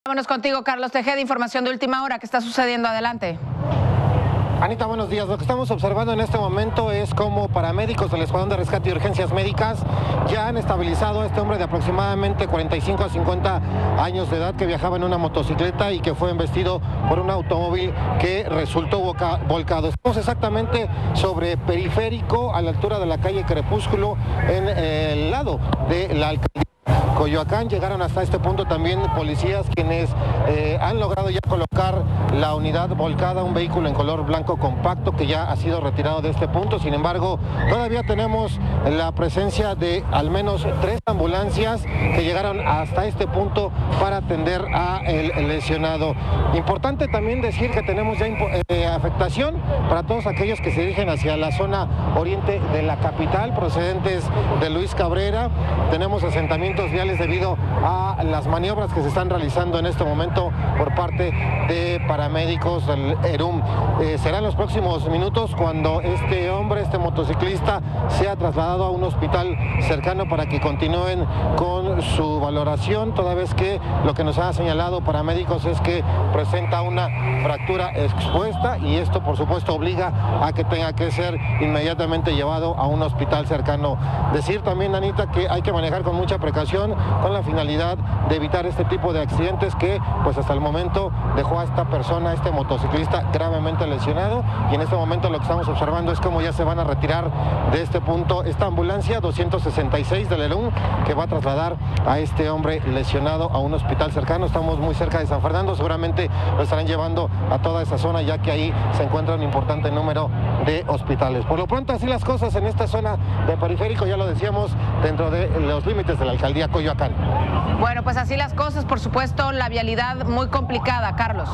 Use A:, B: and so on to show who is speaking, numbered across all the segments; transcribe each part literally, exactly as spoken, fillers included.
A: Vámonos contigo, Carlos Tejeda, información de última hora. ¿Qué está sucediendo? Adelante.
B: Anita, buenos días. Lo que estamos observando en este momento es cómo paramédicos del Escuadrón de Rescate y Urgencias Médicas ya han estabilizado a este hombre de aproximadamente cuarenta y cinco a cincuenta años de edad que viajaba en una motocicleta y que fue embestido por un automóvil que resultó boca, volcado. Estamos exactamente sobre Periférico, a la altura de la calle Crepúsculo, en el lado de la alcaldía Coyoacán. Llegaron hasta este punto también policías quienes eh, han logrado ya colocar la unidad volcada, un vehículo en color blanco compacto que ya ha sido retirado de este punto. Sin embargo, todavía tenemos la presencia de al menos tres ambulancias que llegaron hasta este punto para atender a el lesionado. Importante también decir que tenemos ya eh, afectación para todos aquellos que se dirigen hacia la zona oriente de la capital, procedentes de Luis Cabrera. Tenemos asentamientos viales debido a las maniobras que se están realizando en este momento por parte de paramédicos del ERUM. Eh, serán los próximos minutos cuando este hombre, este motociclista, sea trasladado a un hospital cercano para que continúen con su valoración, toda vez que lo que nos ha señalado paramédicos es que presenta una fractura expuesta y esto por supuesto obliga a que tenga que ser inmediatamente llevado a un hospital cercano. Decir también, Anita, que hay que manejar con mucha precaución con la finalidad de evitar este tipo de accidentes que pues hasta el momento dejó a esta persona, este motociclista, gravemente lesionado, y en este momento lo que estamos observando es cómo ya se van a retirar de este punto esta ambulancia doscientos sesenta y seis del ERUM que va a trasladar a este hombre lesionado a un hospital cercano. Estamos muy cerca de San Fernando, seguramente lo estarán llevando a toda esa zona ya que ahí se encuentra un importante número de hospitales. Por lo pronto así las cosas en esta zona de Periférico, ya lo decíamos, dentro de los límites de la alcaldía Coyoacán.
A: Bueno, pues así las cosas, por supuesto, la vialidad muy complicada, Carlos.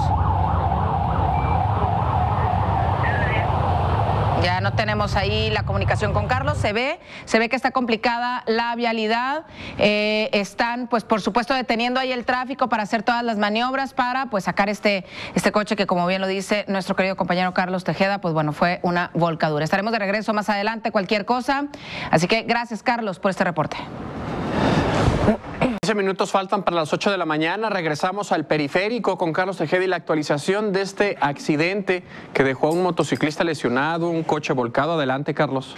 A: Ya no tenemos ahí la comunicación con Carlos, se ve, se ve que está complicada la vialidad, eh, están pues por supuesto deteniendo ahí el tráfico para hacer todas las maniobras para pues sacar este, este coche que, como bien lo dice nuestro querido compañero Carlos Tejeda, pues bueno, fue una volcadura. Estaremos de regreso más adelante, cualquier cosa, así que gracias, Carlos, por este reporte.
C: quince minutos faltan para las ocho de la mañana. Regresamos al Periférico con Carlos Tejeda y la actualización de este accidente que dejó a un motociclista lesionado, un coche volcado. Adelante, Carlos.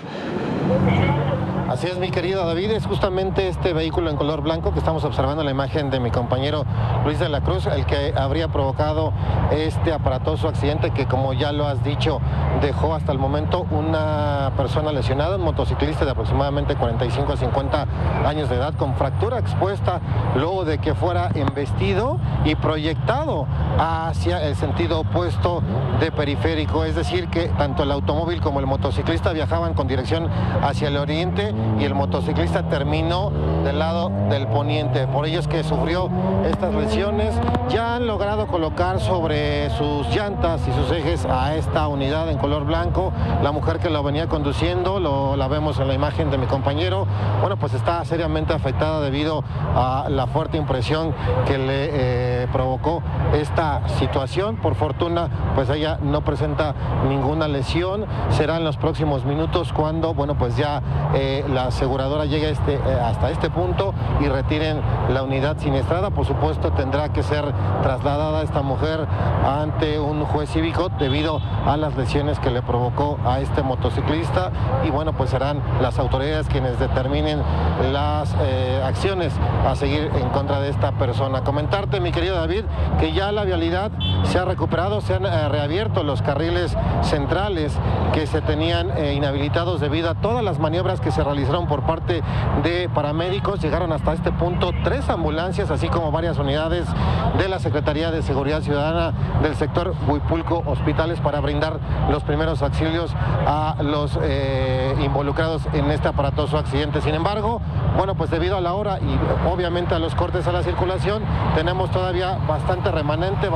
B: Así es, mi querido David, es justamente este vehículo en color blanco que estamos observando en la imagen de mi compañero Luis de la Cruz, el que habría provocado este aparatoso accidente que, como ya lo has dicho, dejó hasta el momento una persona lesionada, un motociclista de aproximadamente cuarenta y cinco a cincuenta años de edad con fractura expuesta luego de que fuera embestido y proyectado hacia el sentido opuesto de Periférico, es decir que tanto el automóvil como el motociclista viajaban con dirección hacia el oriente y el motociclista terminó del lado del poniente. Por ello es que sufrió estas lesiones. Ya han logrado colocar sobre sus llantas y sus ejes a esta unidad en color blanco. La mujer que lo venía conduciendo, lo, la vemos en la imagen de mi compañero, bueno, pues está seriamente afectada debido a la fuerte impresión que le eh, provocó esta situación. Por fortuna, pues ella no presenta ninguna lesión. Será en los próximos minutos cuando, bueno, pues ya eh, la aseguradora llegue este, eh, hasta este punto y retiren la unidad siniestrada. Por supuesto, tendrá que ser trasladada esta mujer ante un juez cívico debido a las lesiones que le provocó a este motociclista y bueno, pues serán las autoridades quienes determinen las eh, acciones a seguir en contra de esta persona. Comentarte, mi querido David, que ya la vialidad se ha recuperado, se han eh, reabierto los carriles centrales que se tenían eh, inhabilitados debido a todas las maniobras que se realizaron por parte de paramédicos. Llegaron hasta este punto tres ambulancias, así como varias unidades de la Secretaría de Seguridad Ciudadana del sector Huipulco Hospitales para brindar los primeros auxilios a los eh, involucrados en este aparatoso accidente. Sin embargo, bueno, pues debido a la hora y obviamente a los cortes a la circulación, tenemos todavía bastante remanente, bastantes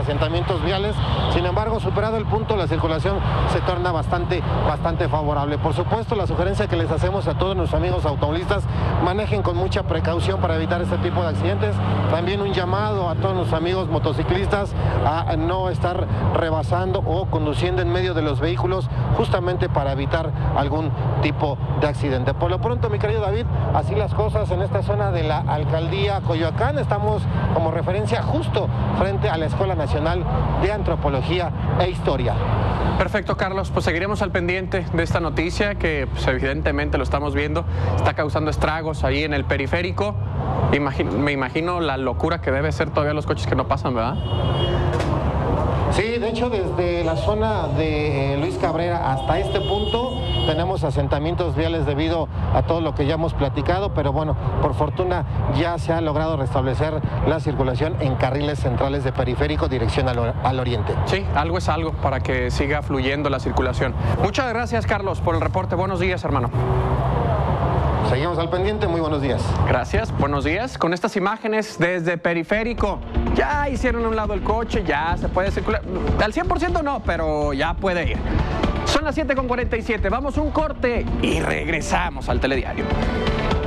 B: asentamientos viales. Sin embargo, superado el punto, la circulación se torna bastante, bastante favorable. Por supuesto, la sugerencia que les hacemos a todos nuestros amigos automovilistas, manejen con mucha precaución para evitar este tipo de accidentes. También un llamado a todos nuestros amigos motociclistas a no estar rebasando o conduciendo en medio de los vehículos, justamente para evitar algún tipo de accidente. Por lo pronto, mi querido David, así las cosas en esta zona de la Alcaldía Coyoacán. Estamos como referencia justo frente a la Escuela Nacional de Antropología e Historia.
C: Perfecto, Carlos, pues seguiremos al pendiente de esta noticia que pues, evidentemente lo estamos viendo, está causando estragos ahí en el periférico. Imagino, me imagino la locura que debe ser todavía los coches que no pasan, ¿verdad?
B: Sí, de hecho, desde la zona de Luis Cabrera hasta este punto tenemos asentamientos viales debido a todo lo que ya hemos platicado, pero bueno, por fortuna ya se ha logrado restablecer la circulación en carriles centrales de periférico dirección al, al oriente.
C: Sí, algo es algo para que siga fluyendo la circulación. Muchas gracias, Carlos, por el reporte. Buenos días, hermano.
B: Seguimos al pendiente, muy buenos días.
C: Gracias, buenos días. Con estas imágenes desde periférico, ya hicieron a un lado el coche, ya se puede circular. Al cien por ciento no, pero ya puede ir. Son las siete con cuarenta y siete, vamos a un corte y regresamos al Telediario.